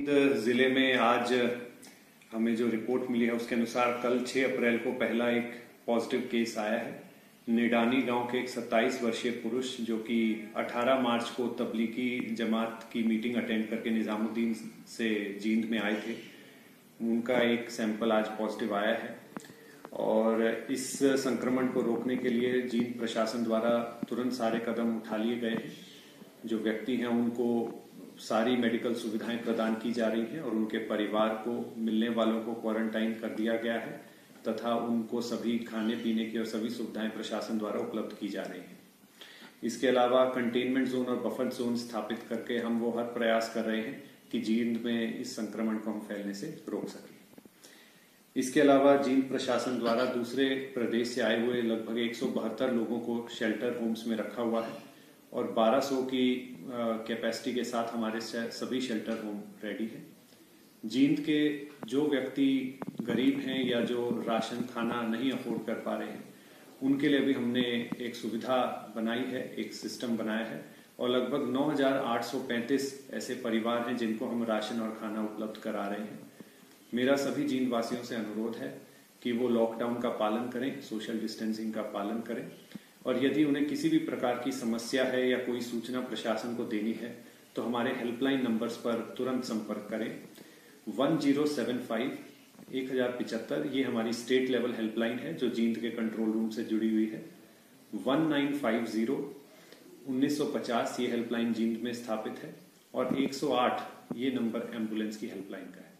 जिले में आज हमें जो रिपोर्ट मिली है उसके अनुसार कल 6 अप्रैल को पहला एक पॉजिटिव केस आया है। निडानी गांव के एक 27 वर्षीय पुरुष जो कि 18 मार्च को तबलीगी जमात की मीटिंग अटेंड करके निजामुद्दीन से जींद में आए थे, उनका एक सैंपल आज पॉजिटिव आया है। और इस संक्रमण को रोकने के लिए जींद प्रशासन द्वारा तुरंत सारे कदम उठा लिए गए हैं। जो व्यक्ति हैं उनको सारी मेडिकल सुविधाएं प्रदान की जा रही हैं और उनके परिवार को, मिलने वालों को क्वारंटाइन कर दिया गया है तथा उनको सभी खाने पीने की और सभी सुविधाएं प्रशासन द्वारा उपलब्ध की जा रही हैं। इसके अलावा कंटेनमेंट जोन और बफर जोन स्थापित करके हम वो हर प्रयास कर रहे हैं कि जींद में इस संक्रमण को हम फैलने से रोक सकें। इसके अलावा जींद प्रशासन द्वारा दूसरे प्रदेश से आए हुए लगभग 172 लोगों को शेल्टर होम्स में रखा हुआ है और 1200 की कैपेसिटी के साथ हमारे सभी शेल्टर होम रेडी है। जींद के जो व्यक्ति गरीब हैं या जो राशन खाना नहीं अफोर्ड कर पा रहे हैं, उनके लिए भी हमने एक सुविधा बनाई है, एक सिस्टम बनाया है और लगभग 9,835 ऐसे परिवार हैं जिनको हम राशन और खाना उपलब्ध करा रहे हैं। मेरा सभी जींद वासियों से अनुरोध है कि वो लॉकडाउन का पालन करें, सोशल डिस्टेंसिंग का पालन करें और यदि उन्हें किसी भी प्रकार की समस्या है या कोई सूचना प्रशासन को देनी है तो हमारे हेल्पलाइन नंबर्स पर तुरंत संपर्क करें। 1075 1075 ये हमारी स्टेट लेवल हेल्पलाइन है जो जींद के कंट्रोल रूम से जुड़ी हुई है। 1950 1950 ये हेल्पलाइन जींद में स्थापित है और 108 ये नंबर एम्बुलेंस की हेल्पलाइन का है।